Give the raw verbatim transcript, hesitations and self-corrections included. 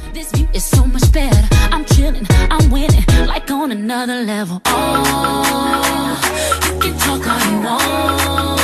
This view is so much better. I'm chilling, I'm winning, like on another level. Oh, you can talk all you want.